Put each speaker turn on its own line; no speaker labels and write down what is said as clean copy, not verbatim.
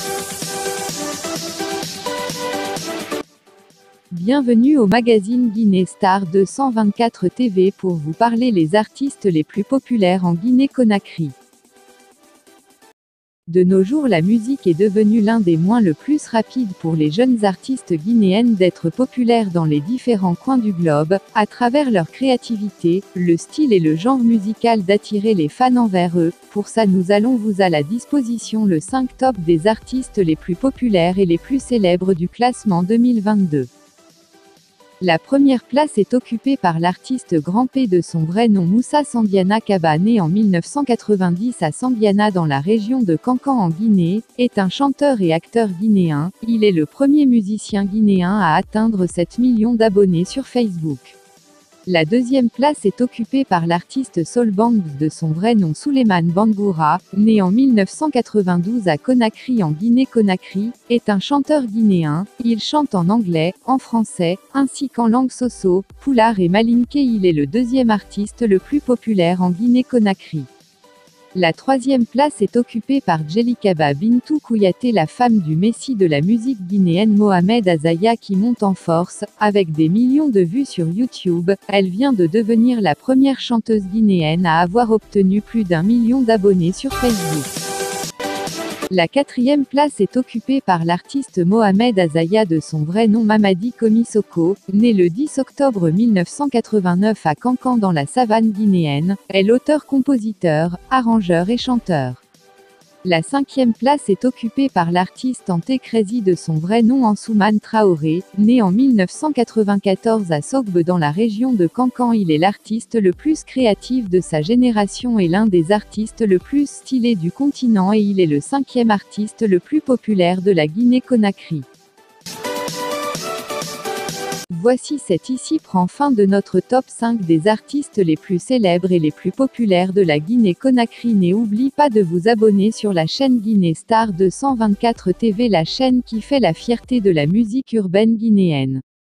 Bienvenue au magazine Guinée Star 224 TV pour vous parler les artistes les plus populaires en Guinée-Conakry. De nos jours, la musique est devenue l'un des moyens le plus rapides pour les jeunes artistes guinéennes d'être populaires dans les différents coins du globe, à travers leur créativité, le style et le genre musical d'attirer les fans envers eux. Pour ça, nous allons vous à la disposition le 5 top des artistes les plus populaires et les plus célèbres du classement 2022. La première place est occupée par l'artiste Grand P de son vrai nom Moussa Sandiana Kaba, né en 1990 à Sandiana dans la région de Kankan en Guinée, est un chanteur et acteur guinéen. Il est le premier musicien guinéen à atteindre 7 millions d'abonnés sur Facebook. La deuxième place est occupée par l'artiste Sol Banks de son vrai nom Souleymane Bangoura, né en 1992 à Conakry en Guinée-Conakry, est un chanteur guinéen. Il chante en anglais, en français, ainsi qu'en langue soso, pulaar et malinké. Il est le deuxième artiste le plus populaire en Guinée-Conakry. La troisième place est occupée par Djelikaba Bintou Kouyaté, la femme du messie de la musique guinéenne Mohamed Azaya, qui monte en force, avec des millions de vues sur YouTube. Elle vient de devenir la première chanteuse guinéenne à avoir obtenu plus d'1 million d'abonnés sur Facebook. La quatrième place est occupée par l'artiste Mohamed Azaya de son vrai nom Mamadi Komisoko, né le 10 octobre 1989 à Kankan dans la savane guinéenne, est auteur-compositeur, arrangeur et chanteur. La cinquième place est occupée par l'artiste Ante Krezi de son vrai nom Ansoumane Traoré, né en 1994 à Sogbe dans la région de Kankan. Il est l'artiste le plus créatif de sa génération et l'un des artistes le plus stylés du continent, et il est le cinquième artiste le plus populaire de la Guinée-Conakry. Voici cet ici prend fin de notre top 5 des artistes les plus célèbres et les plus populaires de la Guinée-Conakry. N'oublie pas de vous abonner sur la chaîne Guinée Star 224 TV, la chaîne qui fait la fierté de la musique urbaine guinéenne.